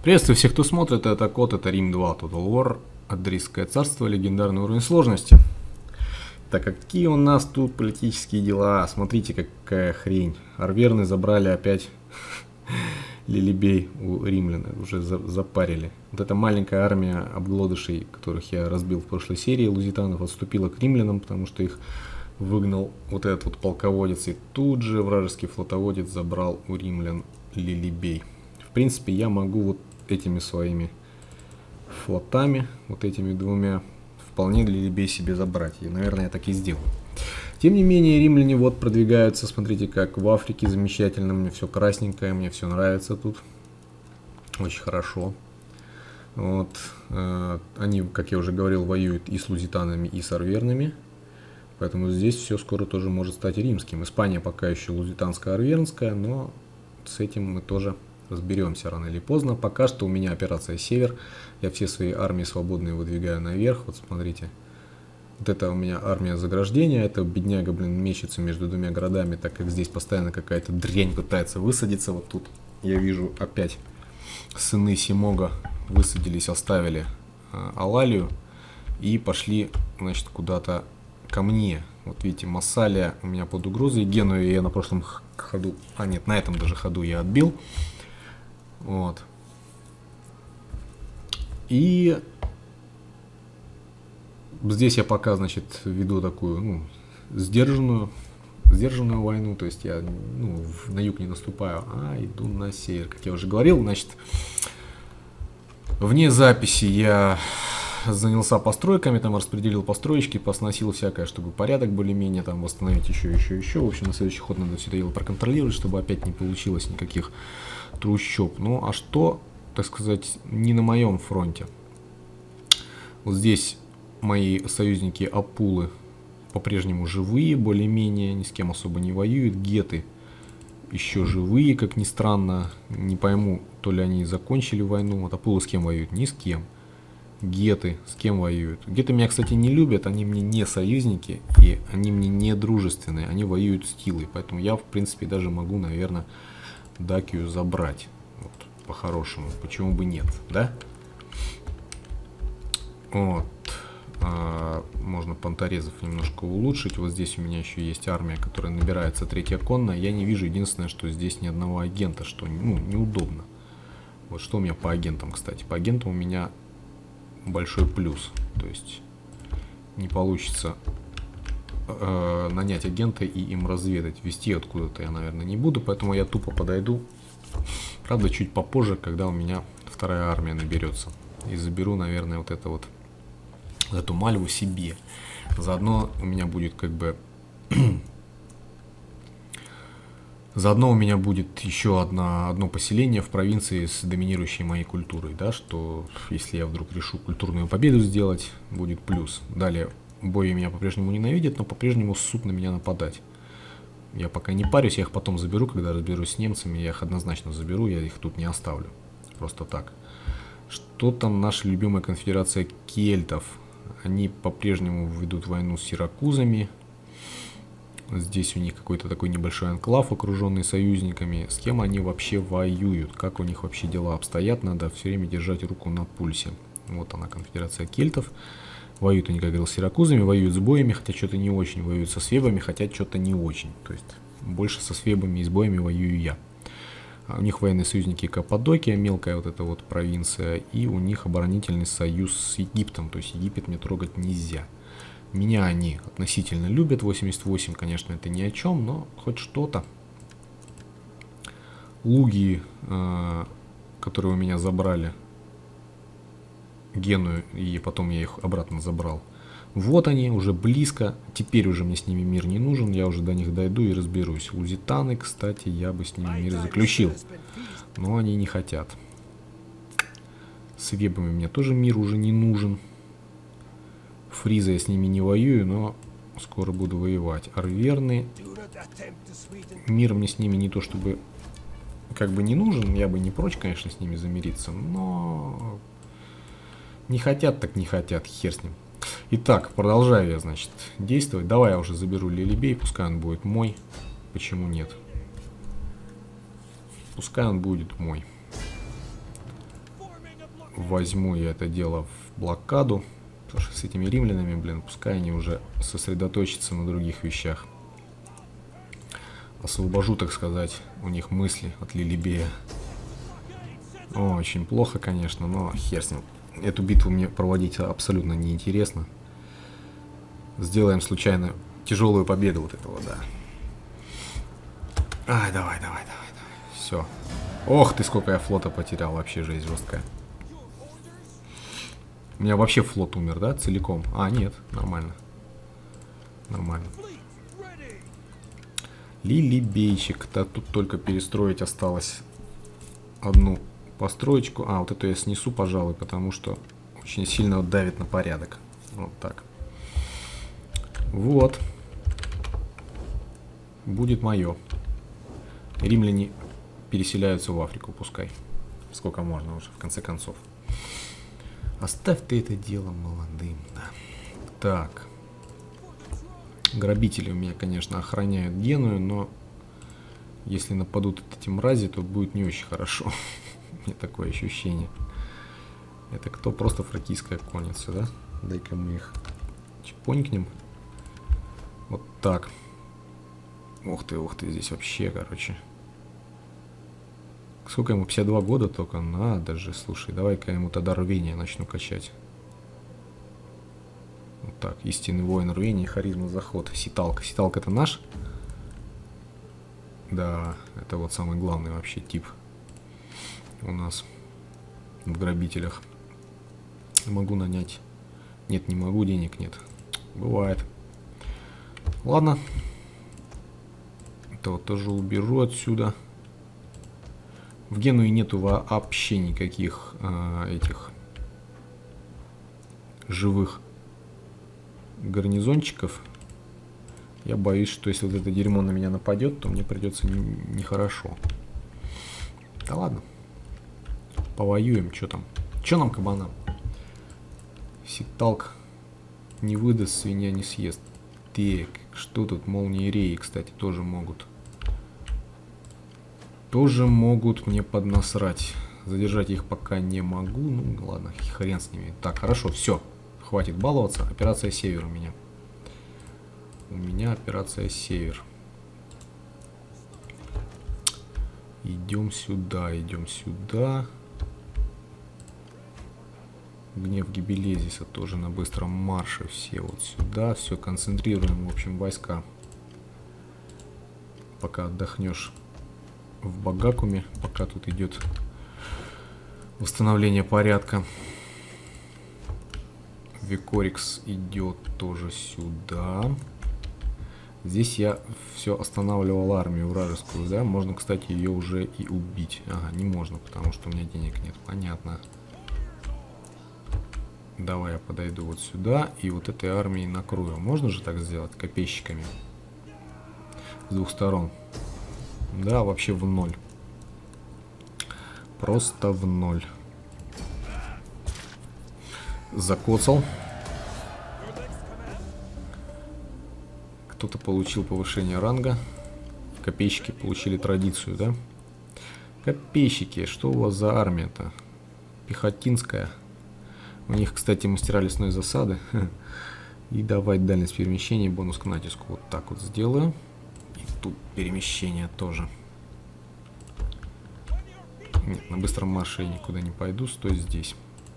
Приветствую всех, кто смотрит. Это Код, это Рим 2 Total War, Адрийское царство, легендарный уровень сложности. Так, какие у нас тут политические дела? Смотрите, какая хрень. Арверны забрали опять Лилибей у римлян, уже запарили. Вот эта маленькая армия обглодышей, которых я разбил в прошлой серии, лузитанов, отступила к римлянам, потому что их выгнал вот этот вот полководец. И тут же вражеский флотоводец забрал у римлян Лилибей. В принципе, я могу вот этими своими флотами, вот этими двумя, вполне Лилибей себе забрать. И, наверное, я так и сделаю. Тем не менее, римляне вот продвигаются. Смотрите, как в Африке замечательно. Мне все красненькое, мне все нравится тут. Очень хорошо. Вот. Они, как я уже говорил, воюют и с лузитанами, и с арвернами. Поэтому здесь все скоро тоже может стать римским. Испания пока еще лузитанско-арвернская, но с этим мы тоже разберемся рано или поздно. Пока что у меня операция «Север». Я все свои армии свободные выдвигаю наверх. Вот смотрите. Вот это у меня армия заграждения. Это бедняга, мечется между двумя городами, так как здесь постоянно какая-то дрянь пытается высадиться. Вот тут я вижу опять сыны Симога высадились, оставили Алалию и пошли, значит, куда-то ко мне. Вот видите, Массалия у меня под угрозой. Геную я на прошлом ходу, на этом даже ходу я отбил. Вот. И здесь я пока, значит, веду такую, сдержанную войну, то есть я, на юг не наступаю, а иду на север, как я уже говорил. Значит, вне записи я занялся постройками, там распределил построечки, посносил всякое, чтобы порядок более-менее там восстановить еще. В общем, на следующий ход надо все это дело проконтролировать, чтобы опять не получилось никаких трущоб. Ну, а что, так сказать, не на моем фронте? Вот здесь мои союзники Апулы по-прежнему живые, более-менее, ни с кем особо не воюют. Геты еще живые, как ни странно. Не пойму, то ли они закончили войну. Вот Апулы с кем воюют? Ни с кем. Геты с кем воюют? Геты меня, кстати, не любят, они мне не союзники, и они мне не дружественные, они воюют с Тилой. Поэтому я, в принципе, даже могу, наверное, Дакию забрать. Вот, по-хорошему. Почему бы нет, да? Вот. Можно понторезов немножко улучшить. Вот здесь у меня еще есть армия, которая набирается, 3-я конная. Я не вижу, единственное, что здесь ни одного агента, что неудобно. Вот что у меня по агентам, кстати. По агентам у меня большой плюс. То есть не получится нанять агента и им разведать. Вести откуда-то я, наверное, не буду, поэтому я тупо подойду. Правда, чуть попозже, когда у меня 2-я армия наберется. И заберу, наверное, вот эту Мальву себе. Заодно у меня будет заодно у меня будет еще одно поселение в провинции с доминирующей моей культурой, да, что если я вдруг решу культурную победу сделать, будет плюс. Далее, бои меня по-прежнему ненавидят, но по-прежнему ссут на меня нападать. Я пока не парюсь, я их потом заберу, когда разберусь с немцами, я их однозначно заберу, я их тут не оставлю. Просто так. Что там наша любимая конфедерация кельтов? Они по-прежнему ведут войну с сиракузами. Здесь у них какой-то такой небольшой анклав, окруженный союзниками. С кем они вообще воюют? Как у них вообще дела обстоят? Надо все время держать руку на пульсе. Вот она, конфедерация кельтов. Воюют они, как говорил, с сиракузами, воюют с боями, хотя что-то не очень. Воюют со свебами, хотя что-то не очень. То есть больше со свебами и с боями воюю я. У них военные союзники Каппадокия, мелкая вот эта вот провинция. И у них оборонительный союз с Египтом. То есть Египет мне трогать нельзя. Меня они относительно любят. 88, конечно, это ни о чем, но хоть что-то. Луги, которые у меня забрали Геную, и потом я их обратно забрал. Вот они, уже близко. Теперь уже мне с ними мир не нужен. Я уже до них дойду и разберусь. Лузитаны, кстати, я бы с ними мир заключил. Но они не хотят. С вебами мне тоже мир уже не нужен. Фриза я с ними не воюю, но скоро буду воевать. Арверны. Мир мне с ними не то чтобы не нужен. Я бы не прочь, конечно, с ними замириться. Но не хотят, так не хотят. Хер с ним. Итак, продолжаю я, значит, действовать. Давай я уже заберу Лилибей, пускай он будет мой. Почему нет? Пускай он будет мой. возьму я это дело в блокаду. Потому что с этими римлянами, блин, пускай они уже сосредоточатся на других вещах. Освобожу, так сказать, у них мысли от Лилибея. Очень плохо, конечно, но хер с ним. Эту битву мне проводить абсолютно неинтересно. Сделаем случайно тяжелую победу вот этого, да. Ай, давай. Все. Ох ты, сколько я флота потерял, вообще жесть жесткая. У меня вообще флот умер, да, целиком? А, нет, нормально. Нормально. Лилибейчик-то тут только перестроить осталось одну построечку. А, вот эту я снесу, пожалуй, потому что очень сильно давит на порядок. Вот так. Вот. Будет мое. Римляне переселяются в Африку, пускай. Сколько можно уже, в конце концов. Оставь ты это дело молодым, да. Так. Грабители у меня, конечно, охраняют Геную, но если нападут эти мрази, то будет не очень хорошо. У меня такое ощущение. Это кто? Просто фракийская конница, да? Дай-ка мы их чпонькнем. Вот так. Ух ты, здесь вообще, короче. Сколько ему? 52 года только? Надо же, слушай, давай-ка ему тогда рвение начну качать. Вот так, истинный воин рвения, харизма, заход. Ситалка. Ситалка это наш? Да, это вот самый главный вообще тип у нас в грабителях. Могу нанять. Нет, не могу, денег нет. Бывает. Ладно. Это вот тоже уберу отсюда. В Генуе нету вообще никаких этих живых гарнизончиков. Я боюсь, что если вот это дерьмо на меня нападет, то мне придется нехорошо. Да ладно. Повоюем, что там? Что нам, кабанам? Ситалк не выдаст, свинья не съест. Так, что тут? Молнии Реи, кстати, тоже могут. Тоже могут мне поднасрать. Задержать их пока не могу. Ну ладно, хрен с ними. Так, хорошо, все. Хватит баловаться. Операция Север у меня. У меня операция Север. Идем сюда, идем сюда. Гнев Гибелезиса тоже на быстром марше. Все вот сюда. Все, концентрируем, в общем, войска. Пока отдохнешь в Багакуме, пока тут идет восстановление порядка. Викорикс идет тоже сюда. Здесь я все останавливал армию вражескую, да? Можно, кстати, ее уже и убить. Ага, не можно, потому что у меня денег нет. Понятно. Давай я подойду вот сюда и вот этой армией накрою. Можно же так сделать копейщиками? С двух сторон. Да, вообще в ноль. Просто в ноль. Закоцал. Кто-то получил повышение ранга. Копейщики получили традицию, да? Копейщики, что у вас за армия-то? Пехотинская. У них, кстати, мастера лесной засады. И давай дальность перемещения, бонус к натиску. Вот так вот сделаю. И тут перемещение тоже. Нет, на быстром марше я никуда не пойду. Стой здесь.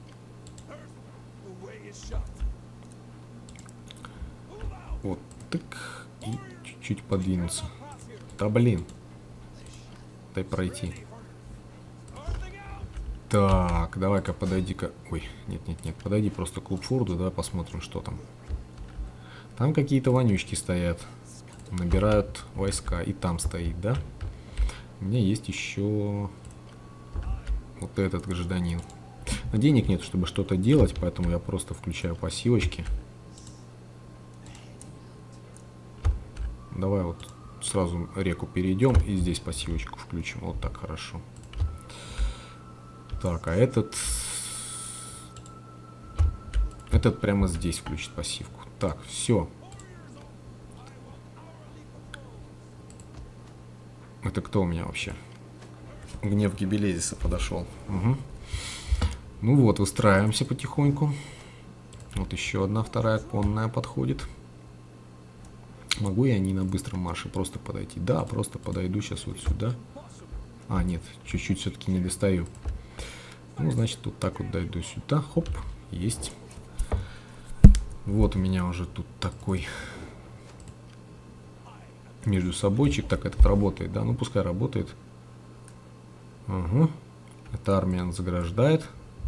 Вот так. И чуть-чуть подвинуться. Да блин. Дай пройти. Так, давай-ка подойди-ка. Ой, нет, подойди просто к Лупфорду, да, посмотрим, что там. Там какие-то вонючки стоят. Набирают войска. И там стоит, да? У меня есть еще вот этот гражданин. Но денег нет, чтобы что-то делать, поэтому я просто включаю пассивочки. Давай вот сразу реку перейдем и здесь пассивочку включим. Вот так хорошо. Так, а этот прямо здесь включит пассивку. Так, все. Это кто у меня вообще? Гнев Гибелезиса подошел. Угу. Ну вот, выстраиваемся потихоньку. Вот еще одна вторая конная подходит. Могу я не на быстром марше просто подойти? Да, просто подойду сейчас вот сюда. А, нет, чуть-чуть все-таки не достаю. Ну, значит, вот так вот дойду сюда. Хоп, есть. Вот у меня уже тут такой между собойчик. Так, этот работает, да? Ну, пускай работает. Угу. Эта армия заграждает.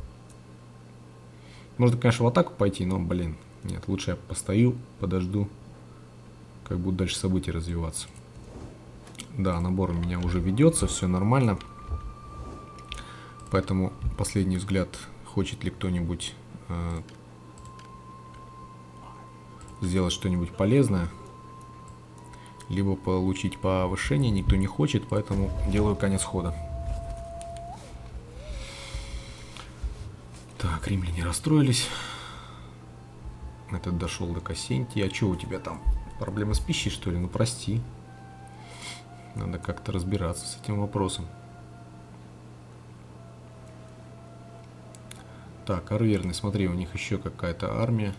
Можно, конечно, в атаку пойти, но, блин, нет, лучше я постою, подожду, как будут дальше события развиваться. Да, набор у меня уже ведется, все нормально. Поэтому последний взгляд, хочет ли кто-нибудь сделать что-нибудь полезное, либо получить повышение, никто не хочет, поэтому делаю конец хода. Так, римляне расстроились. Этот дошел до Кассентии. А что у тебя там? Проблемы с пищей, что ли? Ну, прости. Надо как-то разбираться с этим вопросом. Так, арверный, смотри, у них еще какая-то армия.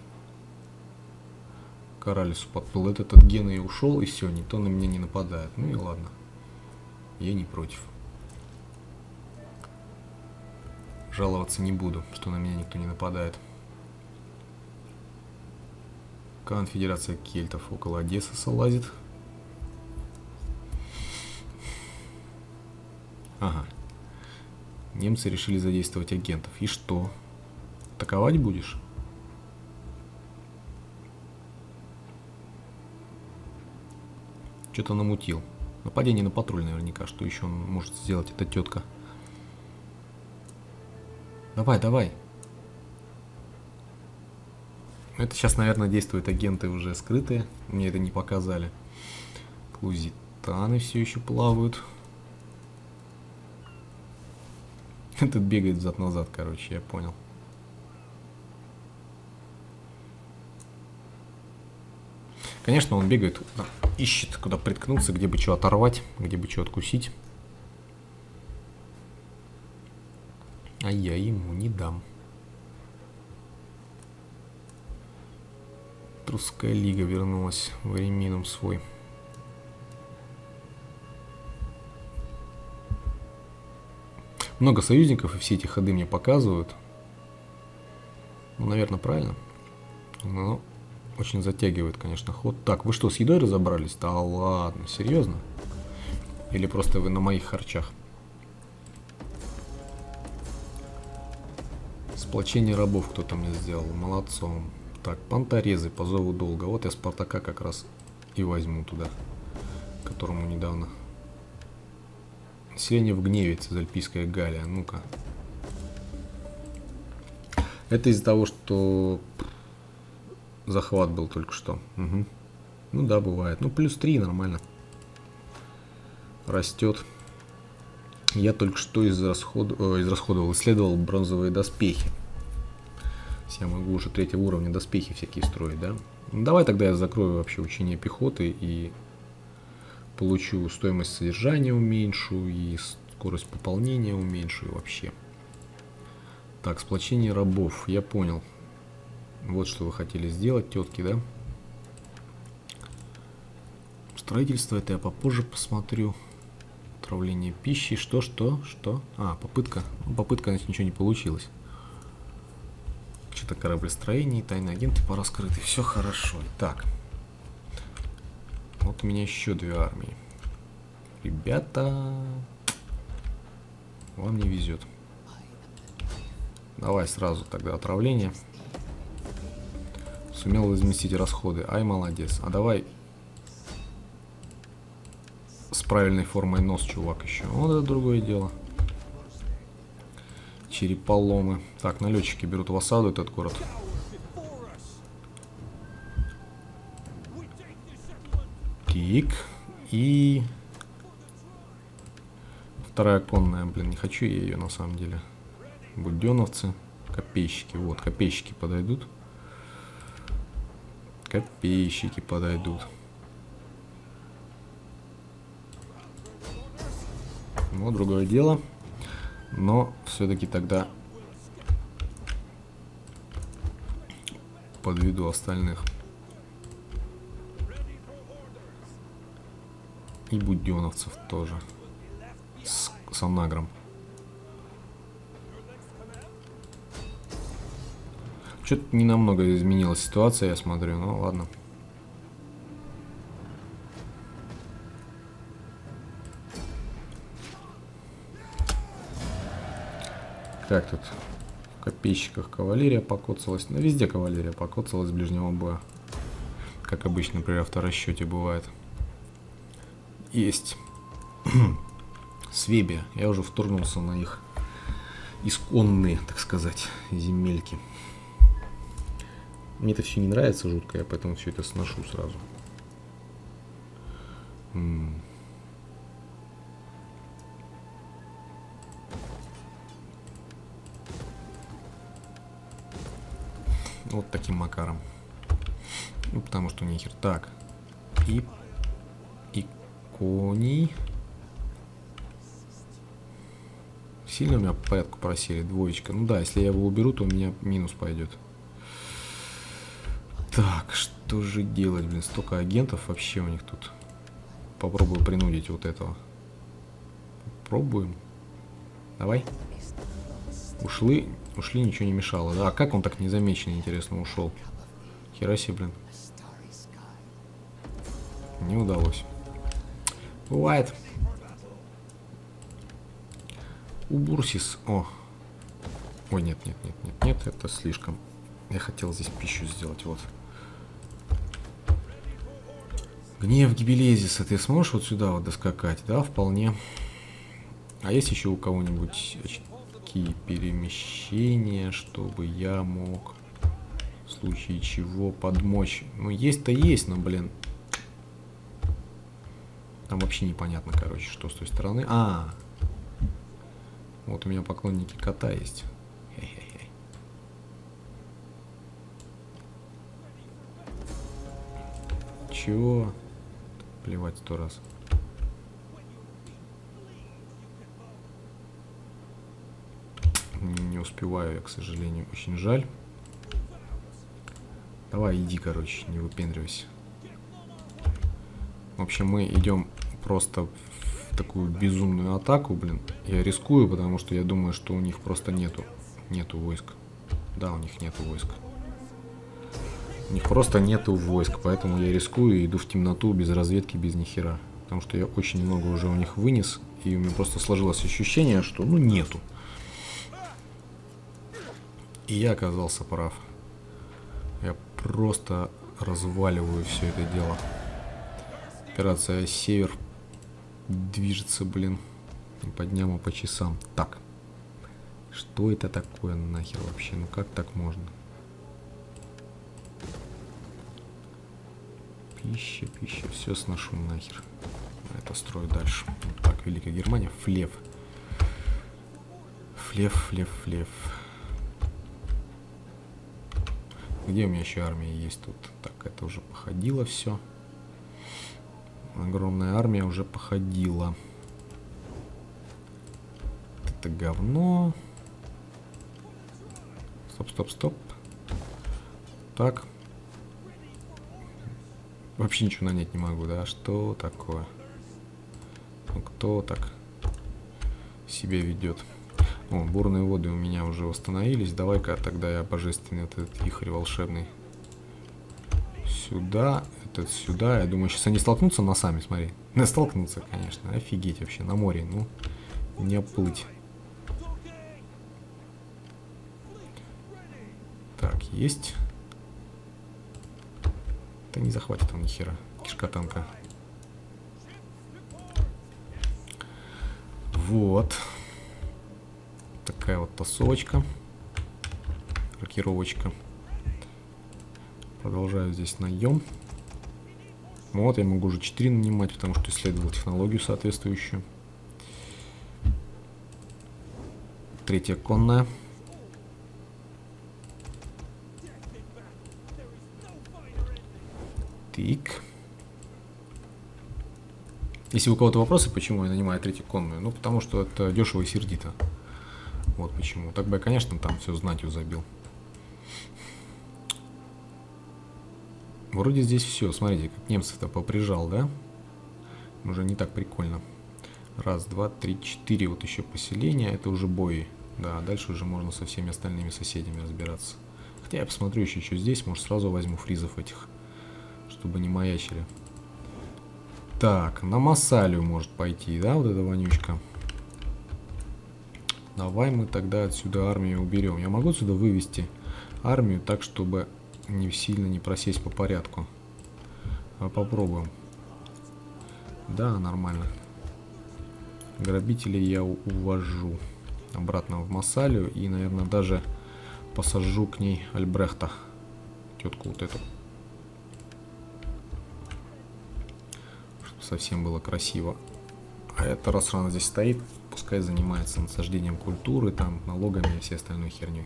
Коралису подплыл этот от Гена и ушел, и все, никто на меня не нападает. Ну и ладно. Я не против. Жаловаться не буду, что на меня никто не нападает. Конфедерация кельтов около Одессы лазит. Ага. Немцы решили задействовать агентов. И что? Атаковать будешь? Что-то намутил. Нападение на патруль наверняка. Что еще он может сделать, эта тетка? Давай, давай. Это сейчас, наверное, действуют агенты уже скрытые. Мне это не показали. Клузитаны все еще плавают. Этот бегает взад-назад, короче, я понял. Конечно, он бегает, ищет, куда приткнуться, где бы что оторвать, где бы что откусить. А я ему не дам. Русская лига вернулась в Реминум свой. Много союзников, и все эти ходы мне показывают. Ну, наверное, правильно. Но очень затягивает, конечно, ход. Так, вы что, с едой разобрались? Да ладно, серьезно? Или просто вы на моих харчах? Сплочение рабов кто-то мне сделал. Молодцом. Так, понторезы по зову долга. Вот я Спартака как раз и возьму туда, которому недавно. Население в гневе, Цезальпийская Галлия. Ну-ка. Это из-за того, что захват был только что. Угу. Ну да, бывает. Ну, плюс 3 нормально. Растет. Я только что израсходовал, исследовал бронзовые доспехи. Я могу уже 3-го уровня доспехи всякие строить, да? Ну, давай тогда я закрою вообще учение пехоты и получу стоимость содержания уменьшу, и скорость пополнения уменьшу, и вообще. Так, сплочение рабов, я понял. Вот что вы хотели сделать, тетки, да? Строительство это я попозже посмотрю. Отравление пищи, что? А, попытка. Ну, попытка, значит, ничего не получилось. Что-то кораблестроение, тайные агенты пораскрыты. Все хорошо. Так. Вот у меня еще 2 армии. Ребята, вам не везет. Давай сразу тогда отравление. Сумел возместить расходы. Ай, молодец. А давай с правильной формой нос, чувак, еще. Вот это другое дело. Череполомы. Так, налетчики берут в осаду этот город. Тик. И... Вторая конная, блин, не хочу я ее на самом деле. Буденовцы. Копейщики. Вот, копейщики подойдут. Копейщики подойдут. Ну, другое дело. Но все-таки тогда подведу остальных. И буденовцев тоже. С Анагром. Что-то не намного изменилась ситуация, я смотрю. Ну ладно. Как тут? В копейщиках кавалерия покоцалась. Ну, везде кавалерия покоцалась с ближнего боя. Как обычно при авторасчете бывает. Есть. Свеби. Я уже вторгнулся на их исконные, так сказать, земельки. Мне это все не нравится жутко, я поэтому все это сношу сразу. Вот таким макаром. Ну, потому что нехер. Так. И коней. Сильно у меня по порядку просели. Двоечка. Ну да, если я его уберу, то у меня минус пойдет. Так, что же делать, блин? Столько агентов вообще у них тут. Попробую принудить вот этого. Пробуем. Давай. Ушли, ничего не мешало. Да, а как он так незамеченно, интересно, ушел? Хераси, блин. Не удалось. Бывает. Убурсис. О. Ой, нет, это слишком. Я хотел здесь пищу сделать, вот. Гнев Гибелезиса. Ты сможешь вот сюда вот доскакать? Да, вполне. А есть еще у кого-нибудь очки перемещения, чтобы я мог в случае чего подмочь? Ну, есть-то есть, но, блин. Там вообще непонятно, короче, что с той стороны. Вот у меня поклонники кота есть. Хе-хе-хе. Чего? Плевать 100 раз. Не успеваю я, к сожалению. Очень жаль. Давай, иди, короче, не выпендривайся. В общем, мы идем просто в такую безумную атаку, блин. Я рискую, потому что я думаю, что у них просто нету войск. Да, у них нету войск. У них просто нету войск, поэтому я рискую и иду в темноту без разведки, без нихера. Потому что я очень много уже у них вынес, и у меня просто сложилось ощущение, что ну нету. И я оказался прав. Я просто разваливаю все это дело. Операция «Север» движется, блин, не по дням, а по часам. Так, что это такое нахер вообще? Ну как так можно? Пища, все сношу нахер. Это строю дальше. Вот так, Великая Германия. Флев. Где у меня еще армия есть тут? Так, это уже походило все. Огромная армия уже походила. Это говно. Стоп. Так. Вообще ничего нанять не могу, да? Что такое? Ну, кто так себя ведет? О, бурные воды у меня уже восстановились. Давай-ка тогда я божественный вот этот вихрь волшебный сюда, этот сюда. Я думаю, сейчас они столкнутся носами, смотри. Не столкнутся, конечно. Офигеть вообще, на море, ну, не оплыть. Так, есть. Да не захватит он ни хера. Кишка танка. Вот. Такая вот тасовочка. Рокировочка. Продолжаю здесь наем. Вот, я могу уже 4 нанимать, потому что исследовал технологию соответствующую. Третья конная. Так. Если у кого-то вопросы, почему я нанимаю третью конную, ну, потому что это дешево и сердито. Вот почему. Так бы я, конечно, там все знатью забил. Вроде здесь все. Смотрите, как немцев-то поприжал, да? Уже не так прикольно. Раз, два, три, четыре. Вот еще поселения. Это уже бои. Да, дальше уже можно со всеми остальными соседями разбираться. Хотя я посмотрю еще, что здесь. Может, сразу возьму фризов этих, чтобы не маячили. Так, на Массалию может пойти, да, вот эта вонючка. Давай мы тогда отсюда армию уберем. Я могу отсюда вывести армию так, чтобы не сильно не просесть по порядку. Попробуем. Да, нормально. Грабителей я увожу обратно в Массалию. И, наверное, даже посажу к ней Альбрехта. Тетку вот эту. Чтобы совсем было красиво. А это, раз она здесь стоит, пускай занимается насаждением культуры, там, налогами и всей остальной херней.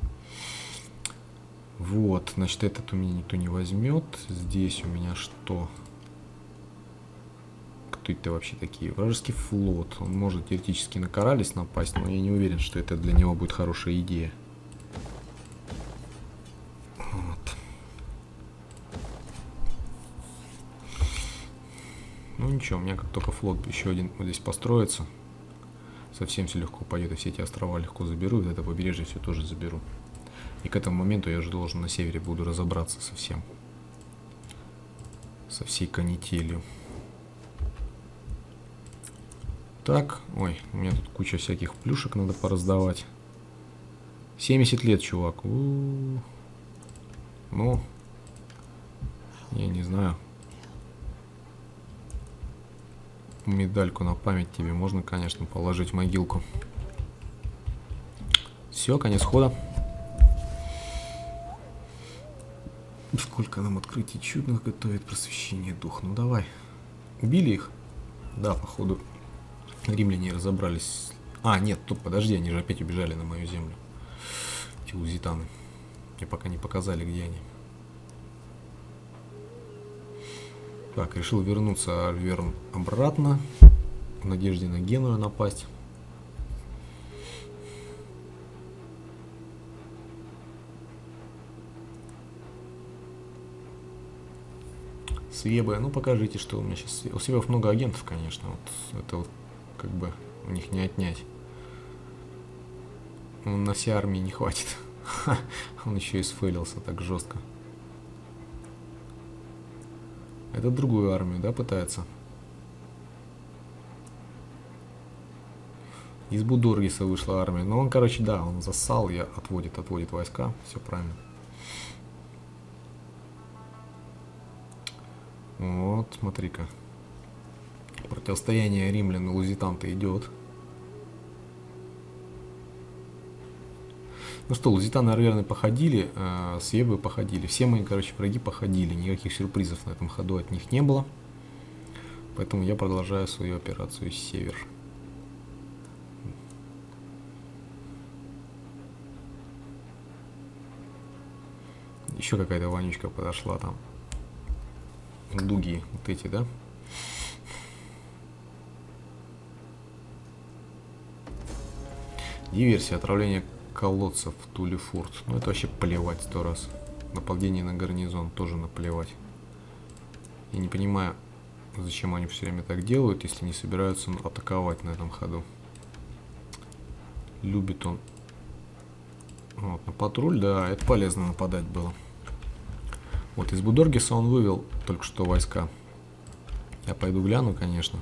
Вот, значит, этот у меня никто не возьмет. Здесь у меня что? Кто это вообще такие? Вражеский флот. Он может теоретически на Кораллис напасть, но я не уверен, что это для него будет хорошая идея. Вот. Ну ничего, у меня как только флот еще один вот здесь построится, совсем все легко пойдет, и все эти острова легко заберу, и вот это побережье все тоже заберу. И к этому моменту я уже должен на севере буду разобраться со всем. Со всей канителью. Так, ой, у меня тут куча всяких плюшек надо пораздавать. 70 лет, чувак. Ну, я не знаю. Медальку на память тебе можно, конечно, положить в могилку. Все, конец хода. Сколько нам открытий чудных готовит просвещение дух. Ну давай. Убили их? Да, походу. Римляне разобрались. А, нет, тут подожди, они же опять убежали на мою землю. Эти лузитаны. Мне пока не показали, где они. Так, решил вернуться Альверн обратно. В надежде на Геную напасть. Свебы, ну покажите, что у меня сейчас. У Свебов много агентов, конечно. Вот это вот как бы у них не отнять. На всей армии не хватит. Он еще и сфейлился так жестко. Это другую армию, да, пытается? Из Будоргиса вышла армия. Но он, короче, да, он зассал, я отводит войска. Все правильно. Вот, смотри-ка. Противостояние римлян и лузитан-то идет. Ну что, лузитаны и арверны походили, свебы походили. Все мои, короче, враги походили. Никаких сюрпризов на этом ходу от них не было. Поэтому я продолжаю свою операцию «Север». Еще какая-то вонючка подошла там. Дуги вот эти, да? Диверсия, отравление колодцев в Тулефурт. Ну это вообще плевать 100 раз. Нападение на гарнизон тоже наплевать. Я не понимаю, зачем они все время так делают, если не собираются атаковать на этом ходу. Любит он. Вот, на патруль, да, это полезно нападать было. Вот из Будоргиса он вывел только что войска. Я пойду гляну, конечно.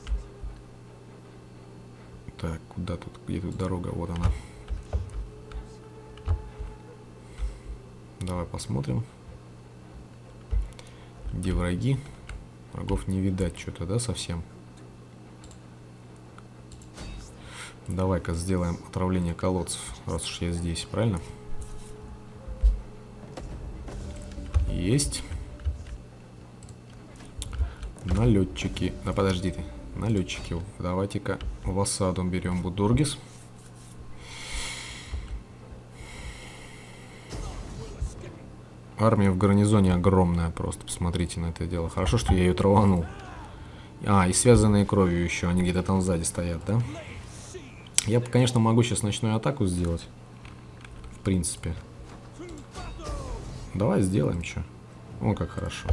Так, куда тут? Где тут дорога? Вот она. Давай посмотрим. Где враги? Врагов не видать что-то, да, совсем? Давай-ка сделаем отравление колодцев, раз уж я здесь, правильно? Есть. Налетчики. Да подожди ты. Налетчики. Давайте-ка в осаду берем Будоргис. Армия в гарнизоне огромная. Просто посмотрите на это дело. Хорошо, что я ее траванул. А, и связанные кровью еще. Они где-то там сзади стоят, да? Я, конечно, могу сейчас ночную атаку сделать. В принципе. Давай сделаем, что. О, как хорошо.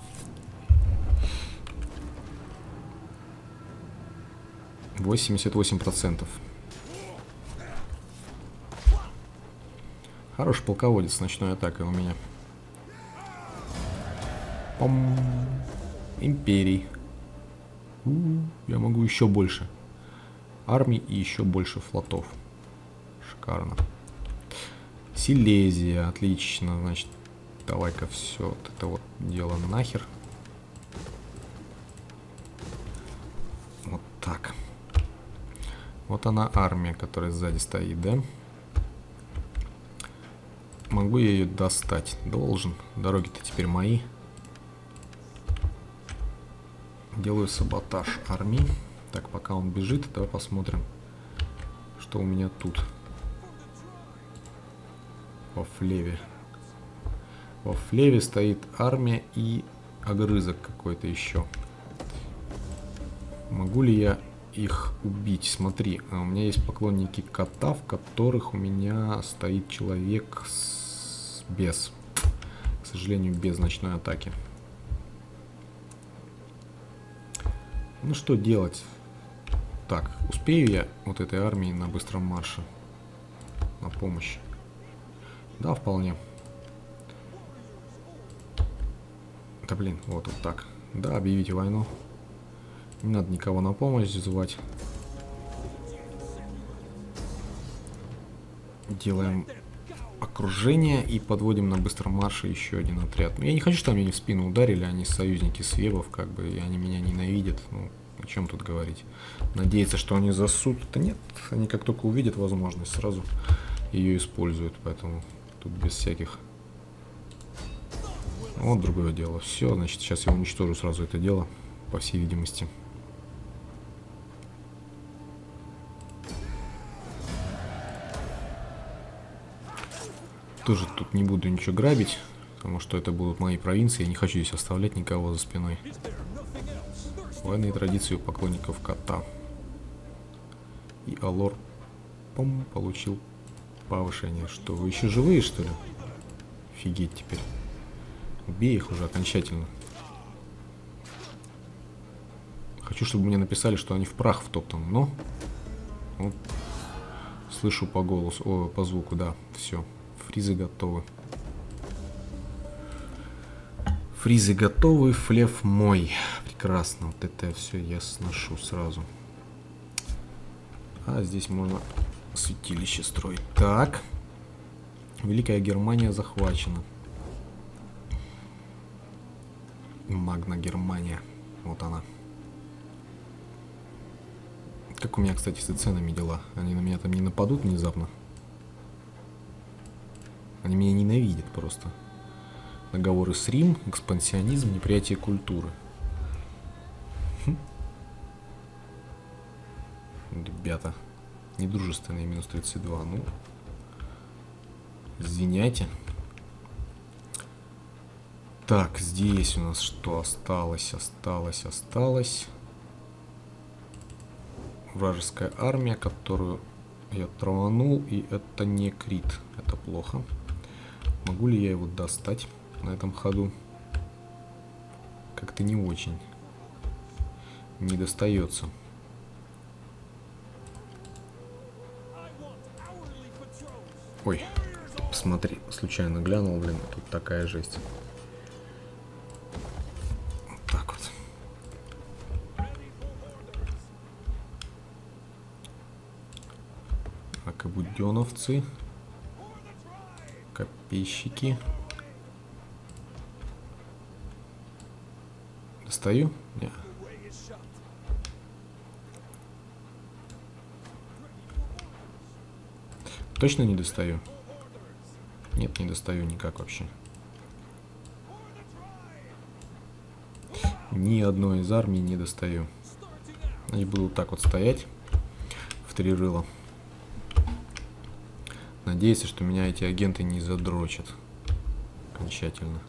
%88. Хороший полководец с ночной атакой у меня. Пом. Империй. Я могу еще больше армий и еще больше флотов. Шикарно. Силезия, отлично. Значит, давай-ка все вот это вот дело нахер. Вот так. Вот она армия, которая сзади стоит, да? Могу я ее достать? Должен. Дороги-то теперь мои. Делаю саботаж армии. Так, пока он бежит, давай посмотрим, что у меня тут. Во флеве. Во флеве стоит армия и огрызок какой-то еще. Могу ли я их убить? Смотри, у меня есть поклонники кота, в которых у меня стоит человек без, к сожалению, без ночной атаки. Ну что делать? Так, успею я вот этой армии на быстром марше на помощь? Да, вполне. Да блин, вот так. Да, объявите войну. Не надо никого на помощь звать. Делаем окружение и подводим на быстром марше еще один отряд. Я не хочу, чтобы они в спину ударили, они союзники свебов, как бы, и они меня ненавидят. Ну, о чем тут говорить? Надеяться, что они засудят? Да нет, они как только увидят возможность, сразу ее используют, поэтому тут без всяких... Вот другое дело. Все, значит, сейчас я уничтожу сразу это дело, по всей видимости. Тоже тут не буду ничего грабить, потому что это будут мои провинции, я не хочу здесь оставлять никого за спиной. Военные традиции у поклонников кота. И Алор получил повышение. Что, вы еще живые, что ли? Офигеть теперь. Убей их уже окончательно. Хочу, чтобы мне написали, что они в прах втоптаны, но... Вот, слышу по голосу, по звуку, да, все. Фризы готовы. Фризы готовы, флев мой. Прекрасно, вот это все я сношу сразу. А здесь можно святилище строить. Так. Великая Германия захвачена. Магна Германия. Вот она. Как у меня, кстати, с ценами дела? Они на меня там не нападут внезапно? Они меня ненавидят просто. Договоры с Рим, экспансионизм, неприятие культуры. Ребята, недружественные, минус 32. Ну, извиняйте. Так, здесь у нас что осталось? Осталось. Вражеская армия, которую я траванул, и это не крит. Это плохо. Могу ли я его достать на этом ходу? Как-то не очень. Не достается. Ой, посмотри, случайно глянул, блин, тут такая жесть. Вот так вот. Акабуденовцы. Копейщики. Достаю? Нет. Точно не достаю? Нет, не достаю никак вообще. Ни одной из армий не достаю. Они будут так вот стоять в три рыла. Надеюсь, что меня эти агенты не задрочат окончательно.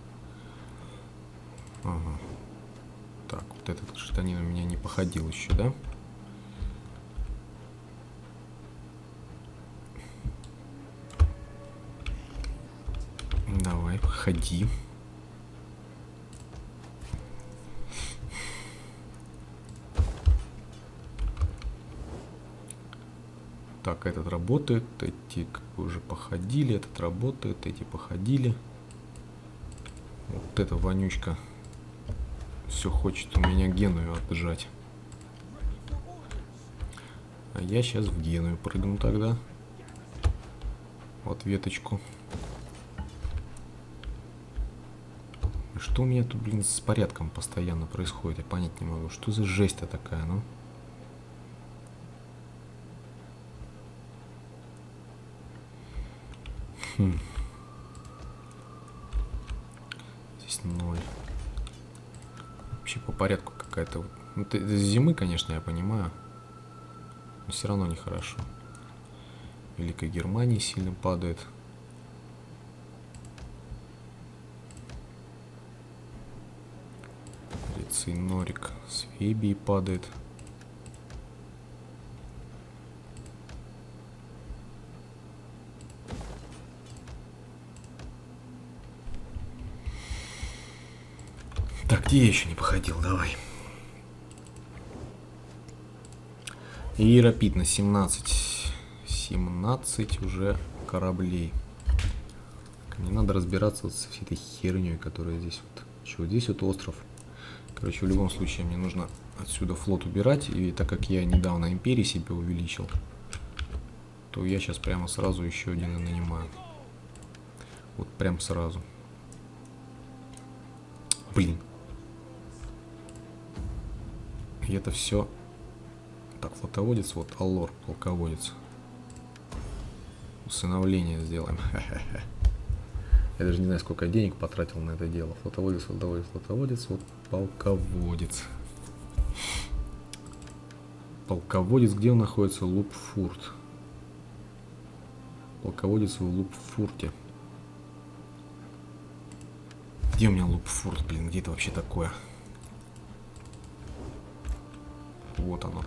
Ага. Так, вот этот штанин у меня не походил еще, да? Давай, ходи. Так, этот работает, эти как бы уже походили, этот работает, эти походили. Вот эта вонючка все хочет у меня Геную отжать. А я сейчас в Геную прыгну тогда. Вот веточку. И что у меня тут, блин, с порядком постоянно происходит? Я понять не могу. Что за жесть-то такая, ну? Здесь 0. Вообще по порядку какая-то. Ну, это из зимы, конечно, я понимаю. Но все равно нехорошо. Великой Германии сильно падает. Рицей Норик с Фебией падает. Так, где я еще не походил? Давай. И рапид на 17. 17 уже кораблей. Мне надо разбираться вот со всей этой херней, которая здесь вот. Что, здесь вот остров. Короче, в любом случае мне нужно отсюда флот убирать. И так как я недавно империи себе увеличил, то я сейчас прямо сразу еще один и нанимаю. Вот прям сразу. Блин. И это все. Так, флотоводец, вот Аллор, полководец. Усыновление сделаем. Я даже не знаю, сколько я денег потратил на это дело. Флотоводец, флотоводец, флотоводец, вот полководец. Полководец, где он находится? Лупфурт. Полководец в Лупфурте. Где у меня Лупфурт, блин, где это вообще такое? Вот оно.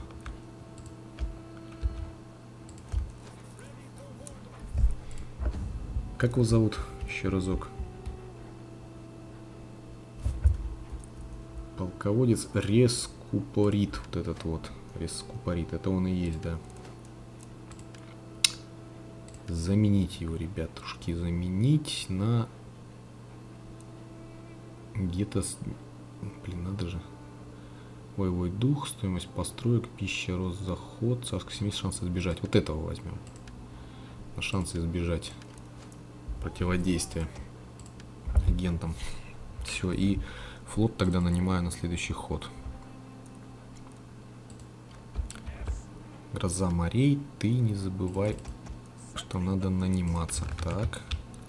Как его зовут? Еще разок. Полководец Рескупорит. Вот этот вот. Рескупорит. Это он и есть, да. Заменить его, ребятушки. Заменить на... Где-то... Блин, надо же. Боевой дух, стоимость построек, пища, рост, заход, царская семья, шанс избежать. Вот этого возьмем. На шансы избежать противодействия агентам. Все, и флот тогда нанимаю на следующий ход. Гроза морей, ты не забывай, что надо наниматься. Так.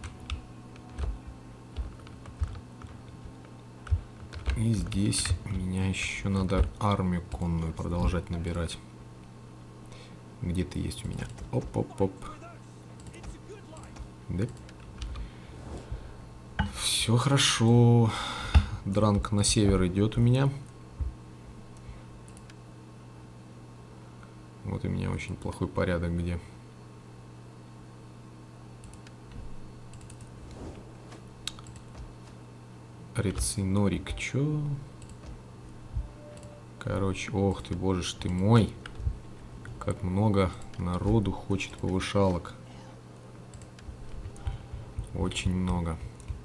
И здесь меня еще надо армию конную продолжать набирать. Где-то есть у меня. Оп-оп-оп. Да. Все хорошо. Дранг на север идет у меня. Вот у меня очень плохой порядок где. Рецинорик, чё? Короче, ох ты, боже ж ты мой. Как много народу хочет повышалок. Очень много.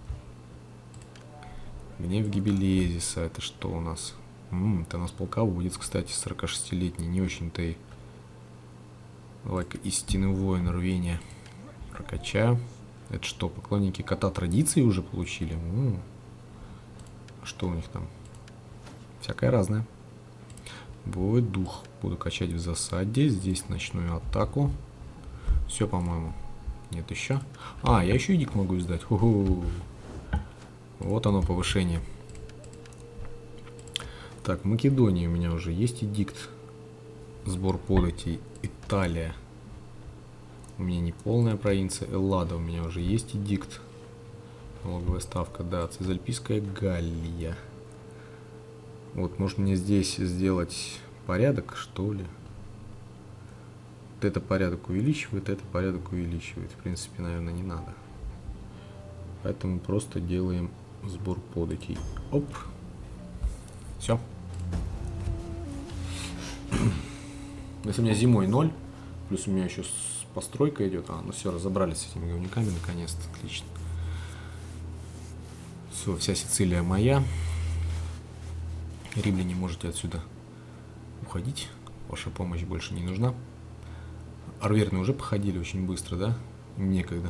Гнев Гибелезиса, это что у нас? Это у нас полководец, кстати, 46-летний, не очень-то и... Давай-ка истинный воин рвения прокачаю. Это что, поклонники кота традиции уже получили? Что у них там? Всякое разное. Боевой дух. Буду качать в засаде. Здесь ночную атаку. Все, по-моему. Нет еще. А, я еще эдик могу издать. Ху-ху. Вот оно, повышение. Так, в Македонии у меня уже есть эдикт. Сбор податей. Италия. У меня не полная провинция. Эллада у меня уже есть эдикт. Налоговая ставка, да. Цезальпийская Галлия. Вот, может мне здесь сделать порядок, что ли? Вот это порядок увеличивает, это порядок увеличивает. В принципе, наверное, не надо. Поэтому просто делаем сбор податей. Оп. Все. Если у меня зимой 0, Плюс у меня еще постройка идет. Ну все, разобрались с этими говнюками наконец-то. Отлично. Все, вся Сицилия моя. Римляне, можете отсюда уходить. Ваша помощь больше не нужна. Арверны уже походили очень быстро, да? Им некогда.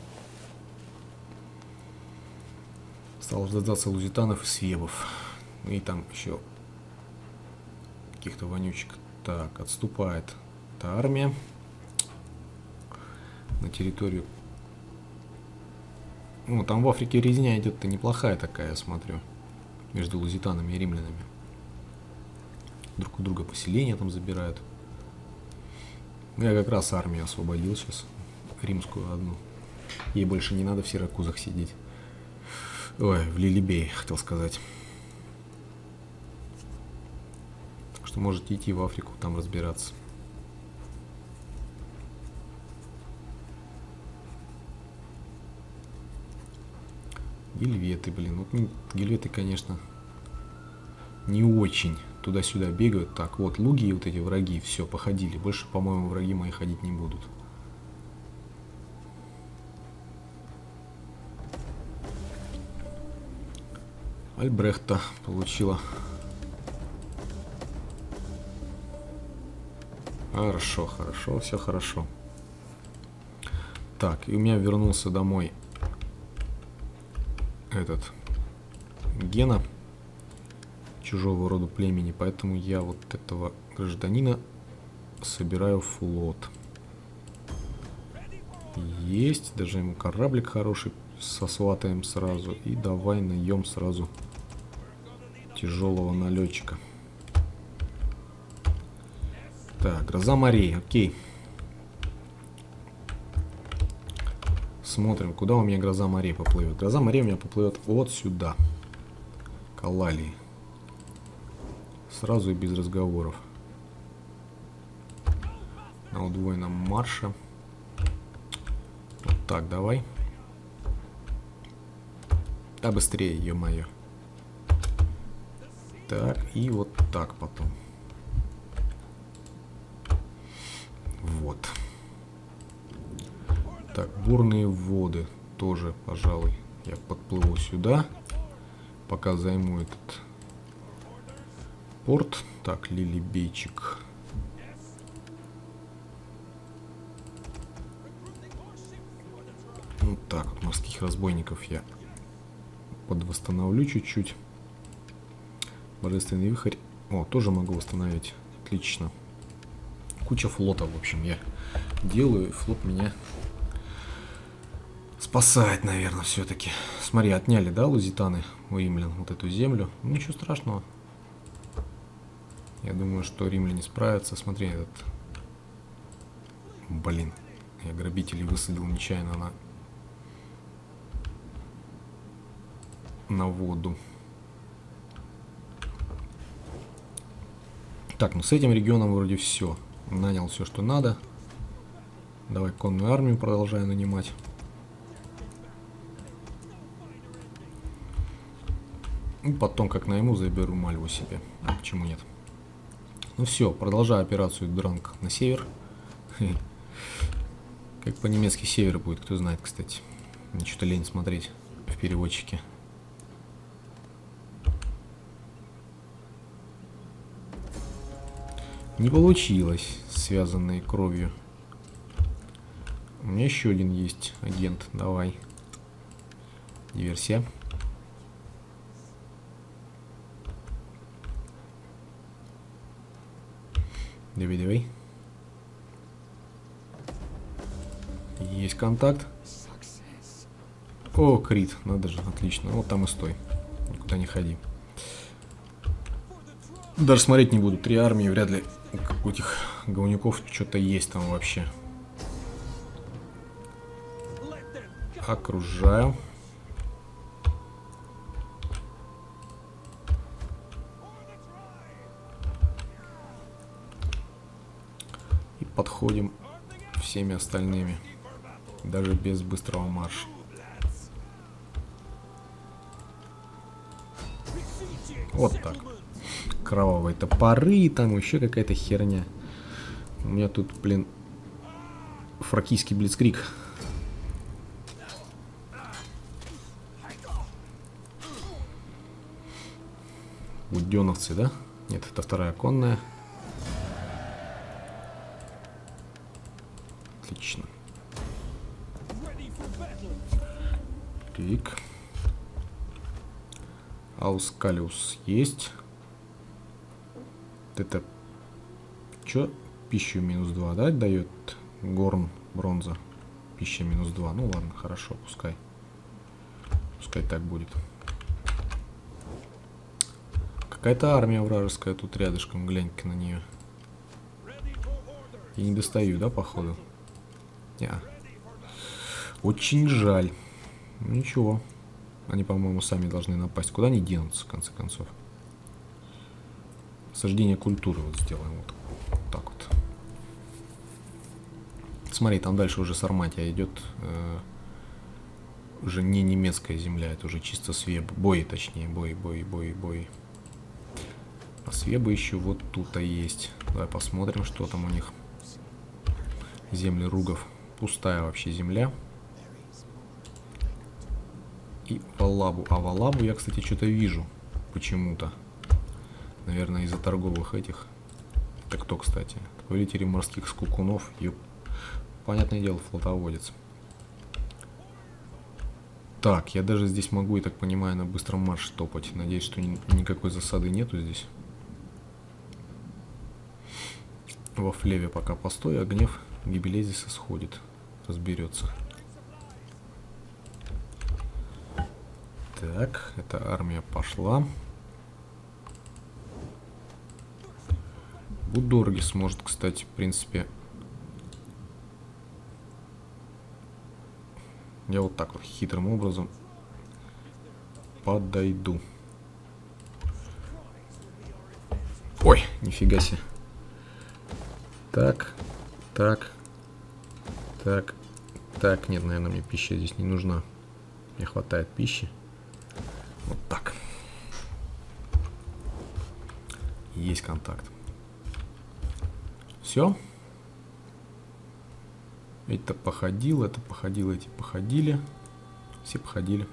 Стало дождаться лузитанов и свебов. И там еще каких-то вонючек. Так, отступает эта армия на территорию. Ну, там в Африке резня идет-то неплохая такая, я смотрю. Между лузитанами и римлянами. Друг у друга поселения там забирают. Я как раз армию освободил сейчас. Римскую одну. Ей больше не надо в Сиракузах сидеть. Ой, в Лилибее, хотел сказать. Так что можете идти в Африку, там разбираться. Гельветы, блин. Вот гельветы, конечно, не очень туда-сюда бегают. Так, вот луги и вот эти враги, все, походили. Больше, по-моему, враги мои ходить не будут. Альбрехта получила. Хорошо, хорошо, все хорошо. Так, и у меня вернулся домой этот Гена чужого рода племени, поэтому я вот этого гражданина собираю флот. Есть, даже ему кораблик хороший сосватаем сразу. И давай наем сразу тяжелого налетчика. Так, гроза морей, окей. Смотрим, куда у меня гроза морей поплывет. Гроза морей у меня поплывет вот сюда. К Алалии. Сразу и без разговоров. На удвоенном марше. Вот так, давай. Да быстрее, ё-моё. Так, и вот так потом. Вот. Так, бурные воды тоже, пожалуй, я подплыву сюда. Пока займу этот порт. Так, Лилибейчик. Вот так вот, морских разбойников я подвосстановлю чуть-чуть. Божественный вихрь. О, тоже могу восстановить. Отлично. Куча флота, в общем, я делаю. И флот меня спасает, наверное, все-таки. Смотри, отняли, да, лузитаны у римлян вот эту землю. Ничего страшного. Я думаю, что римляне справятся. Смотри, этот... Блин, я грабителей высадил нечаянно на воду. Так, ну с этим регионом вроде все. Нанял все, что надо. Давай конную армию продолжаю нанимать. И потом, как найму, заберу Мальву себе. А почему нет? Ну все, продолжаю операцию Дранг на север. Как по-немецки север будет, кто знает, кстати. Мне что-то лень смотреть в переводчике. Не получилось, связанные кровью. У меня еще один есть агент. Давай. Диверсия. Давай, давай. Есть контакт. О, крит, надо же, отлично. Вот там и стой. Никуда не ходи. Даже смотреть не буду. 3 армии, вряд ли у этих говнюков что-то есть там вообще. Окружаю. И подходим всеми остальными. Даже без быстрого марша. Вот так. Кровавые топоры, там еще какая-то херня. У меня тут, блин, фракийский блицкриг. Буденовцы, да? Нет, это вторая конная. Отлично. Так. Аускалиус есть. Это что? Пищу -2, да, дает? Горн, бронза. Пища -2. Ну ладно, хорошо, пускай. Пускай так будет. Какая-то армия вражеская тут рядышком, глянь-ка на нее. Я не достаю, да, походу? Не. Очень жаль. Ну, ничего. Они, по-моему, сами должны напасть. Куда они денутся, в конце концов? Сождение культуры вот сделаем вот так вот. Смотри, там дальше уже Сарматия идет. Уже не немецкая земля, это уже чисто свеб. Бой, точнее, бой. А свебы еще вот тут-то есть. Давай посмотрим, что там у них. Земли ругов. Пустая вообще земля. И Валабу. А Валабу я, кстати, что-то вижу. Почему-то. Наверное, из-за торговых этих. Это кто, кстати? Повелители морских скукунов. Понятное дело, флотоводец. Так, я даже здесь могу, я так понимаю, на быстром марше топать. Надеюсь, что никакой засады нету здесь. Во флеве пока постой, а гнев Гибелезиса сходит. Разберется. Так, эта армия пошла. Будоргис может, кстати, в принципе... Я вот так вот хитрым образом подойду. Ой, нифига себе. Так. Нет, наверное, мне пища здесь не нужна. Мне хватает пищи. Вот так. Есть контакт. Все. Это походил, эти походили. Все походили.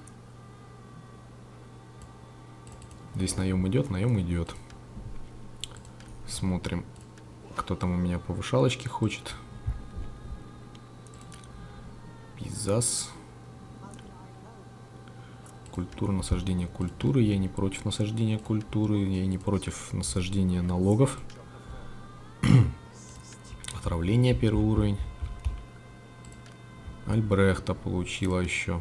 Здесь наем идет. Смотрим, кто там у меня повышалочки хочет. Пизас. Культура, насаждение культуры. Я не против насаждения культуры. Я не против насаждения налогов. Отравление первый уровень. Альбрехта получила еще.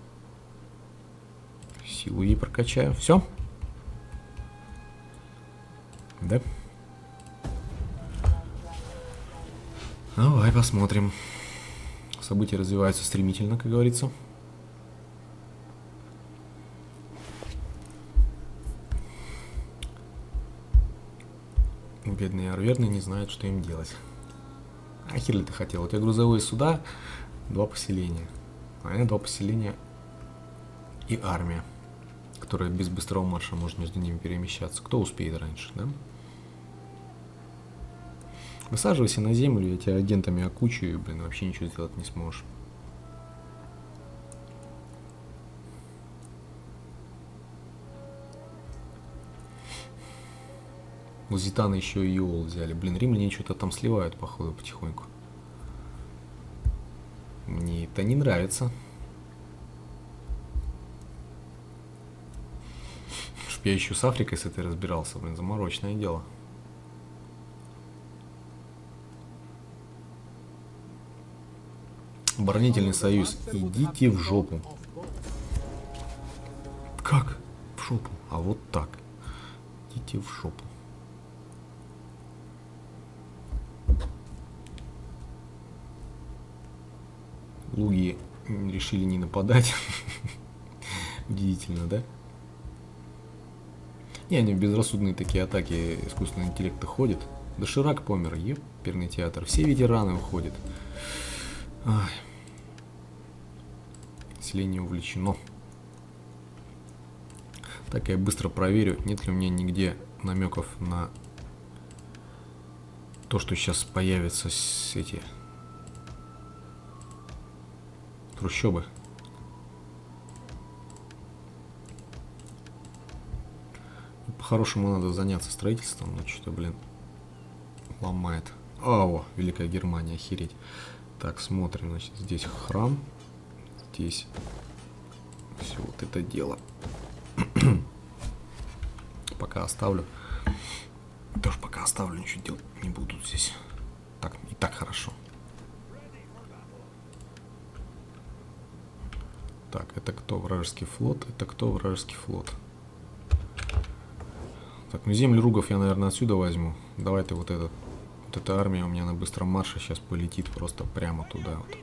Силу ей прокачаю. Все? Да? Давай посмотрим. События развиваются стремительно, как говорится. Бедные арверны не знают, что им делать. А хер ли ты хотел? У тебя грузовые суда, 2 поселения. А у меня 2 поселения и армия, которая без быстрого марша может между ними перемещаться. Кто успеет раньше, да? Высаживайся на землю, я тебя агентами окучаю, блин, вообще ничего сделать не сможешь. Лузитаны еще и Иол взяли. Блин, римляне что-то там сливают, походу, потихоньку. Мне это не нравится. Чтоб я еще с Африкой с этой разбирался, блин, замороченное дело. Оборонительный союз. Идите в жопу. Как? В жопу? А вот так. Идите в жопу. Луги решили не нападать. Удивительно, да? Не, они в безрассудные такие атаки искусственного интеллекта ходят. Доширак помер, еперный театр. Все ветераны уходят. Ай. Население увлечено. Так, я быстро проверю, нет ли у меня нигде намеков на то, что сейчас появятся эти трущобы. По-хорошему надо заняться строительством, но что-то, блин, ломает. О, Великая Германия, охереть. Так, смотрим, значит, здесь храм. Здесь все вот это дело. Пока оставлю. Тоже пока оставлю, ничего делать не буду здесь. Так, и так хорошо. Так, это кто? Вражеский флот. Это кто? Вражеский флот. Так, ну землю ругов я, наверное, отсюда возьму. Давай-то вот этот. Вот эта армия у меня на быстром марше сейчас полетит просто прямо туда. Вот.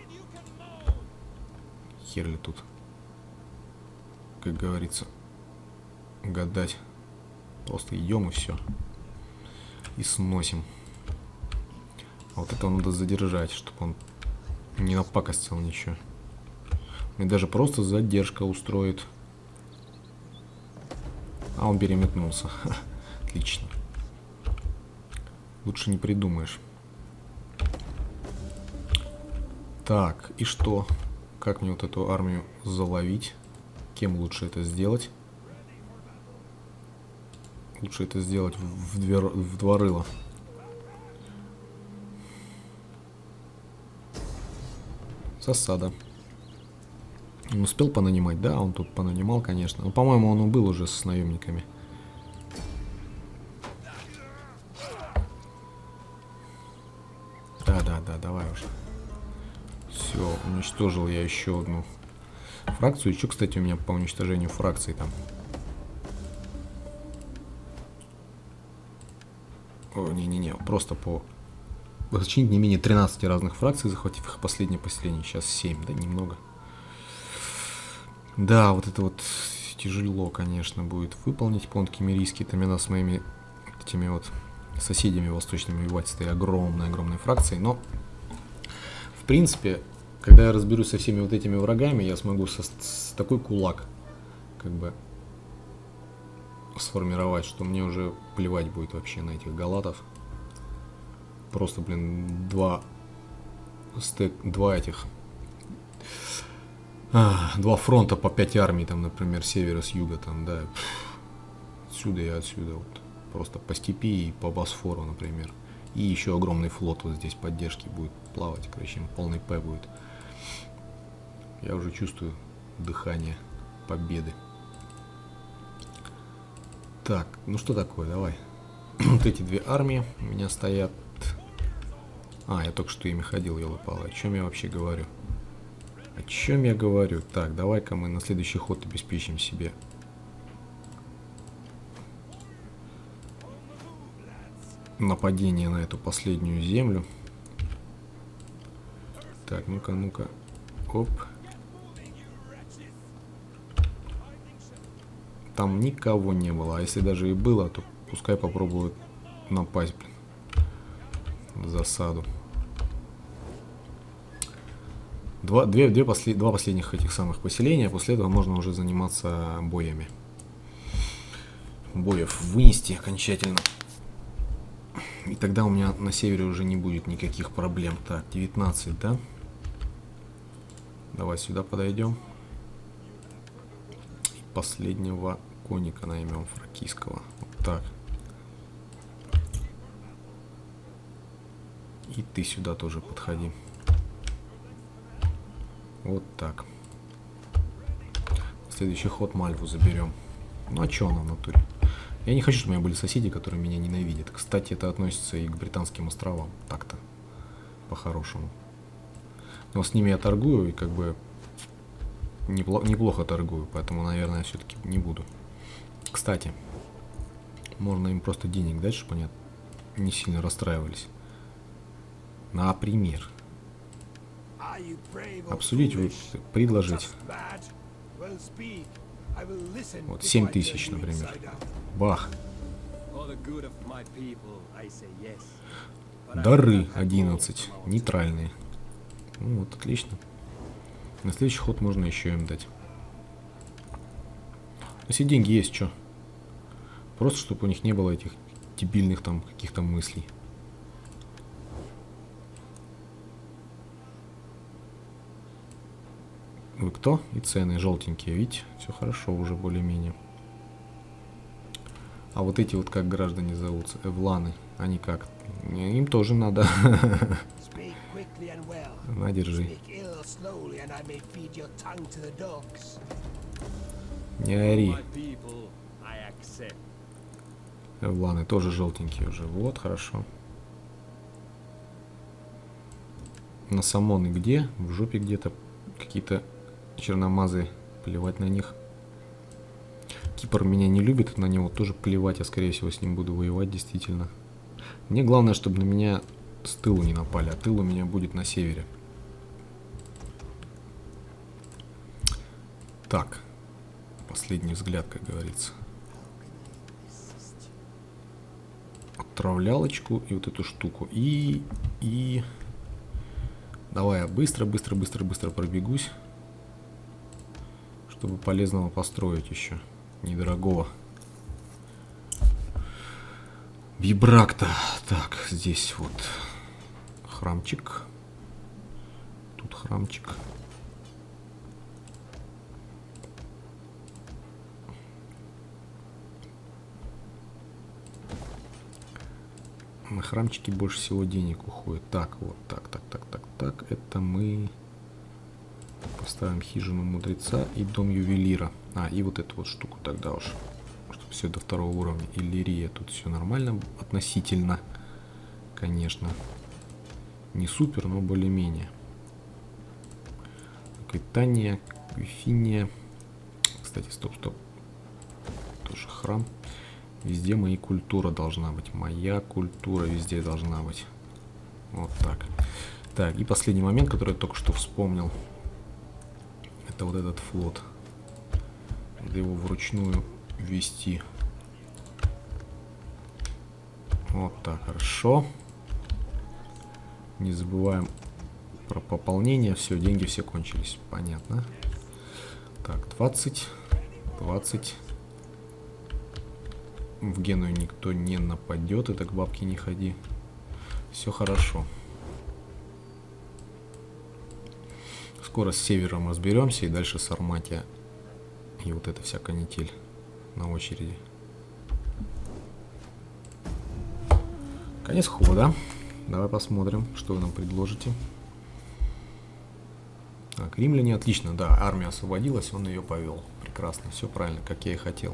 Хер ли тут, как говорится, гадать. Просто идем и все. И сносим. А вот это надо задержать, чтобы он не напакостил ничего. И даже просто задержка устроит. А он переметнулся. Отлично. Лучше не придумаешь. Так, и что? Как мне вот эту армию заловить? Кем лучше это сделать? Лучше это сделать в два рыла. Засада. Он успел понанимать? Да, он тут понанимал, конечно. Но, по-моему, он был уже с наемниками. Да, давай уже. Все, уничтожил я еще одну фракцию. И что, кстати, у меня по уничтожению фракций там? О, не-не-не, просто по... Зачинить не менее 13 разных фракций, захватив их последнее поселение. Сейчас 7, да, немного. Да, вот это вот тяжело, конечно, будет выполнить. Понт Кемерийский, там я с моими этими вот соседями восточными воевать с этой огромной фракцией. Но, в принципе, когда я разберусь со всеми вот этими врагами, я смогу с такой кулак как бы сформировать, что мне уже плевать будет вообще на этих галатов. Просто, блин, два фронта по 5 армий, там, например, с севера, с юга, там, да, отсюда и отсюда, вот, просто по степи и по Босфору, например. И еще огромный флот вот здесь поддержки будет плавать, короче, полный П будет. Я уже чувствую дыхание победы. Так, ну что такое, давай. Вот эти две армии у меня стоят. А, я только что ими ходил, елы-палы. О чем я вообще говорю? О чем я говорю? Так, давай-ка мы на следующий ход обеспечим себе нападение на эту последнюю землю. Так, ну-ка, ну-ка. Оп. Там никого не было. А если даже и было, то пускай попробуют напасть, блин, в засаду. Два последних этих самых поселения. После этого можно уже заниматься боями. Боев вынести окончательно. И тогда у меня на севере уже не будет никаких проблем. Так, 19, да? Давай сюда подойдем. И последнего конника наймем фракийского. Вот так. И ты сюда тоже подходи. Вот так. Следующий ход Мальву заберем. Ну а что она в натуре? Я не хочу, чтобы у меня были соседи, которые меня ненавидят. Кстати, это относится и к Британским островам. Так-то. По-хорошему. Но с ними я торгую и как бы неплохо торгую. Поэтому, наверное, все-таки не буду. Кстати, можно им просто денег дать, чтобы они не сильно расстраивались. Например. Обсудить, вот, предложить. Вот 7000, например. Бах. Дары 11. Нейтральные. Ну, вот, отлично. На следующий ход можно еще им дать. Если деньги есть, что? Просто, чтобы у них не было этих дебильных там каких-то мыслей. Вы кто? И цены желтенькие, видите? Все хорошо уже более-менее. А вот эти вот как граждане зовутся? Эвланы. Они как? Им тоже надо. На, держи. Не ори. Эвланы тоже желтенькие уже. Вот, хорошо. На самоны где? В жопе где-то какие-то черномазы. Плевать на них. Кипр меня не любит, на него тоже плевать. Я, скорее всего, с ним буду воевать, действительно. Мне главное, чтобы на меня с тылу не напали. А тыл у меня будет на севере. Так. Последний взгляд, как говорится. Отравлялочку и вот эту штуку. И... Давай я быстро пробегусь. Чтобы полезного построить еще. Недорогого. Вибракта. Так, здесь вот храмчик. Тут храмчик. На храмчике больше всего денег уходит. Так, вот, так. Это мы поставим хижину мудреца и дом ювелира. А, и вот эту вот штуку тогда уж. Чтобы все до второго уровня. Иллирия. Тут все нормально относительно. Конечно. Не супер, но более-менее. Аквитания, Вифиния. Кстати, стоп. Тоже храм. Везде моя культура должна быть. Моя культура везде должна быть. Вот так. Так, и последний момент, который я только что вспомнил. Это вот этот флот. Надо его вручную ввести. Вот так, хорошо. Не забываем про пополнение. Все, деньги все кончились. Понятно. Так, 20. В Геную никто не нападет. Это к бабке не ходи. Все хорошо. Скоро с севером разберемся. И дальше Сарматия. И вот эта вся канитель на очереди. Конец хода. Давай посмотрим, что вы нам предложите. Так, римляне, отлично, да, армия освободилась, он ее повел. Прекрасно, все правильно, как я и хотел.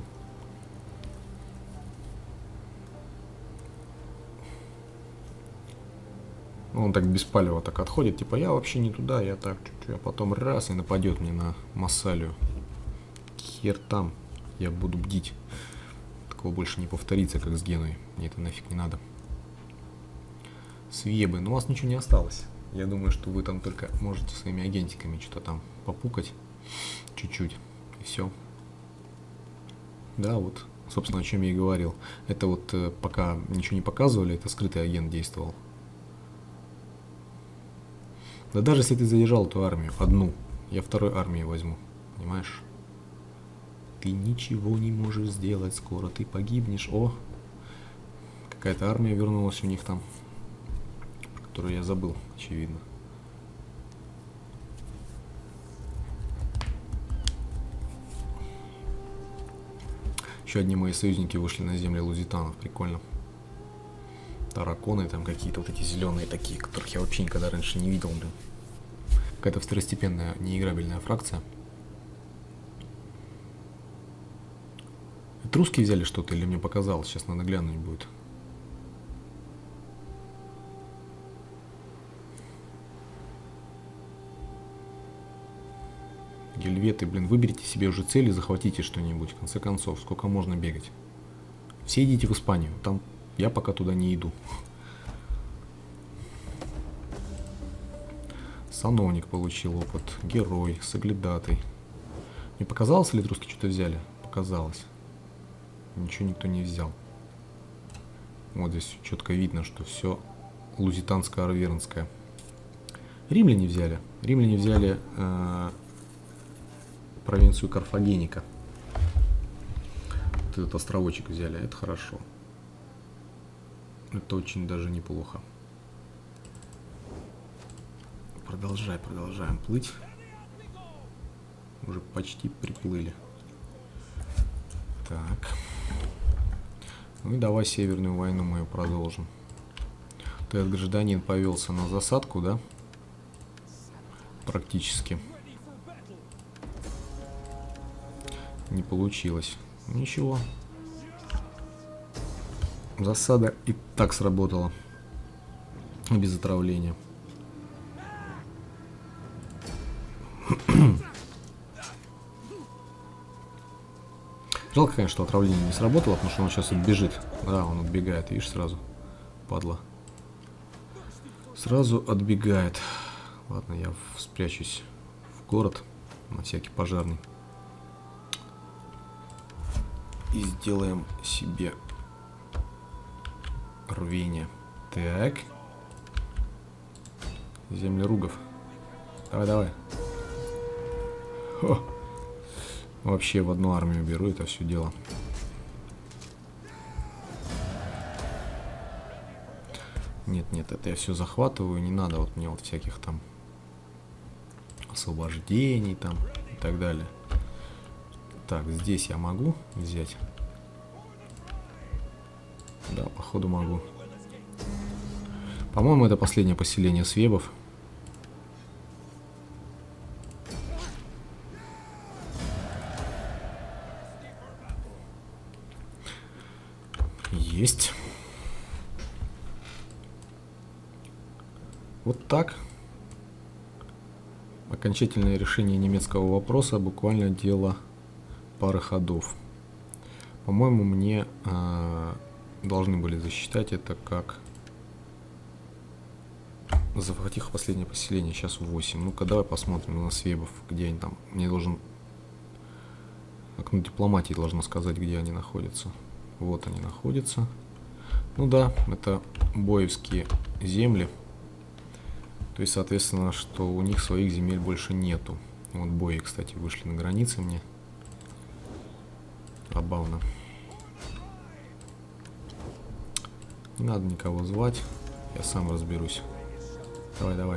Он так беспалево так отходит, типа, я вообще не туда, я так чуть-чуть, а потом раз и нападет мне на Массалию. Хер там, я буду бдить. Такого больше не повторится, как с Генуей. Мне это нафиг не надо. Свебы, но у вас ничего не осталось. Я думаю, что вы там только можете своими агентиками что-то там попукать. Чуть-чуть. И все. Да, вот, собственно, о чем я и говорил. Это вот пока ничего не показывали, это скрытый агент действовал. Да даже если ты задержал эту армию, одну, я второй армии возьму, понимаешь? Ты ничего не можешь сделать, скоро ты погибнешь. О, какая-то армия вернулась у них там, которую я забыл, очевидно. Еще одни мои союзники вышли на земли лузитанов, прикольно. Тараконы там какие-то, вот эти зеленые такие, которых я вообще никогда раньше не видел, блин. Какая-то второстепенная, неиграбельная фракция. Это русские взяли что-то или мне показалось? Сейчас надо глянуть будет. Гельветы, блин, выберите себе уже цель и захватите что-нибудь. В конце концов, сколько можно бегать? Все идите в Испанию, там я пока туда не иду. Сановник получил опыт, герой, соглядатый. Не показалось ли, русские что-то взяли? Показалось. Ничего никто не взял. Вот здесь четко видно, что все лузитанско-арвернское. Римляне взяли. Римляне взяли провинцию Карфагеника. Вот этот островочек взяли, это хорошо. Это очень даже неплохо. Продолжаем плыть. Уже почти приплыли. Так. Ну и давай Северную войну мы ее продолжим. Этот гражданин повелся на засадку, да? Практически. Не получилось. Ничего. Засада и так сработала. Без отравления. Жалко, конечно, что отравление не сработало, потому что он сейчас отбежит. Да, он отбегает, видишь, сразу. Падла. Сразу отбегает. Ладно, я спрячусь в город на всякий пожарный. И сделаем себе рвение. Так. Землеругов. Давай, давай. Хо. Вообще в одну армию беру это все дело. Нет, нет, это я все захватываю. Не надо вот мне вот всяких там освобождений там и так далее. Так, здесь я могу взять? Да, походу могу. По-моему, это последнее поселение свебов. Есть. Вот так. Окончательное решение немецкого вопроса буквально дело пары ходов. По-моему, мне должны были засчитать это как захватив последнее поселение. Сейчас 8. Ну-ка, давай посмотрим на свебов, где они там. Мне должен... Окно дипломатии должно сказать, где они находятся. Вот они находятся. Ну да, это боевские земли. То есть, соответственно, что у них своих земель больше нету. Вот бои, кстати, вышли на границе мне. Забавно. Не надо никого звать. Я сам разберусь. Давай, давай.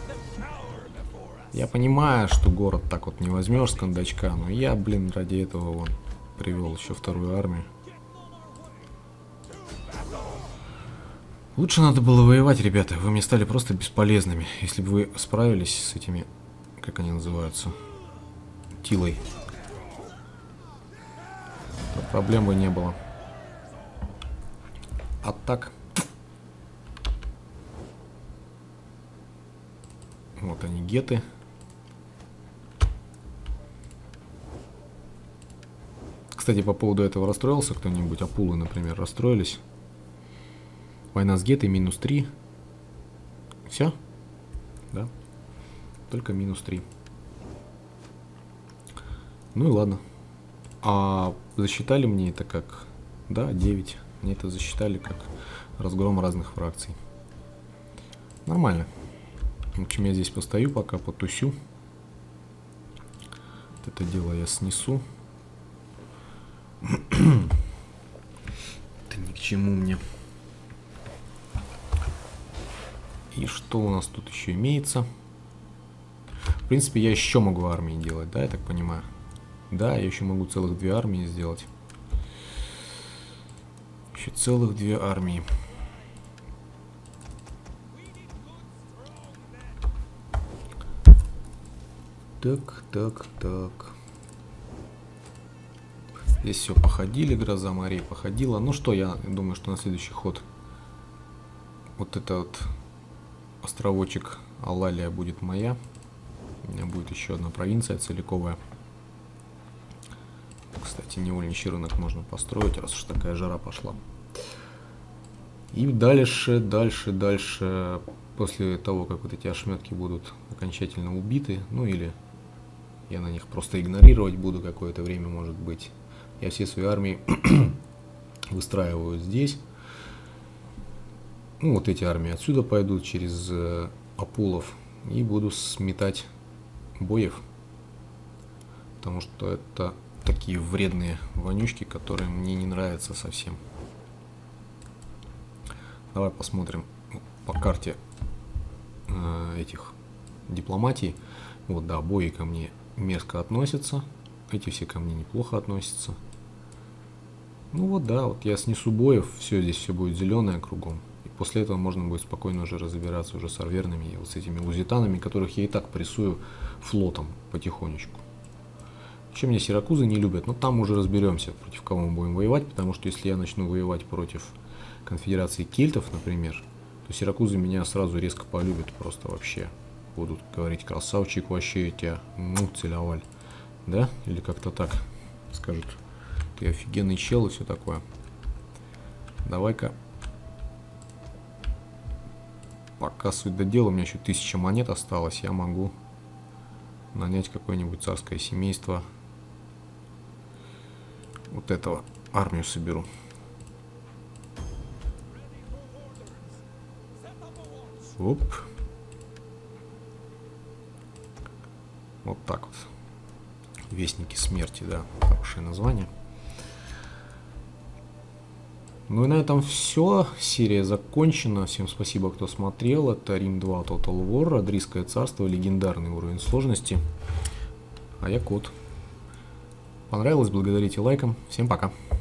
Я понимаю, что город так вот не возьмешь с кондачка, но я, блин, ради этого вон привел еще вторую армию. Лучше надо было воевать, ребята. Вы мне стали просто бесполезными. Если бы вы справились с этими, как они называются, Тилой, то проблем бы не было. А так... Вот они, геты. Кстати, по поводу этого расстроился кто-нибудь? Апулы, например, расстроились? Война с гетой -3. Все? Да. Только -3. Ну и ладно. А засчитали мне это как... Да, 9. Мне это засчитали как разгром разных фракций. Нормально. В общем, я здесь постою, пока потусю. Вот это дело я снесу. Это ни к чему мне. И что у нас тут еще имеется? В принципе, я еще могу армии делать, да, я так понимаю? Да, я еще могу целых 2 армии сделать. Еще целых 2 армии. Так, так, так. Здесь все походили, гроза морей походила. Ну что, я думаю, что на следующий ход вот этот островочек Алалия будет моя. У меня будет еще одна провинция целиковая. Кстати, невольничий рынок можно построить, раз уж такая жара пошла. И дальше, после того, как вот эти ошметки будут окончательно убиты, ну или я на них просто игнорировать буду какое-то время, может быть. Я все свои армии выстраиваю здесь. Ну, вот эти армии отсюда пойдут через Апулов и буду сметать боев. Потому что это такие вредные вонючки, которые мне не нравятся совсем. Давай посмотрим по карте этих дипломатий. Вот, да, бои ко мне мерзко относятся. Эти все ко мне неплохо относятся. Ну вот да, вот я снесу боев, все, здесь все будет зеленое кругом. И после этого можно будет спокойно уже разбираться уже с арверными и вот с этими лузитанами, которых я и так прессую флотом потихонечку. Еще меня сиракузы не любят, но там уже разберемся, против кого мы будем воевать, потому что если я начну воевать против конфедерации кельтов, например, то сиракузы меня сразу резко полюбят просто вообще. Будут говорить: красавчик, вообще тебя, ну, целоваль. Да? Или как-то так скажут: ты офигенный чел и все такое. Давай-ка. Пока суть до дела, у меня еще 1000 монет осталось, я могу нанять какое-нибудь царское семейство. Вот этого армию соберу. Оп. Вот так вот. Вестники смерти, да, хорошее название. Ну и на этом все. Серия закончена. Всем спасибо, кто смотрел. Это Рим 2 Total War, Адрийское царство, легендарный уровень сложности. А я Кот. Понравилось? Благодарите лайком. Всем пока.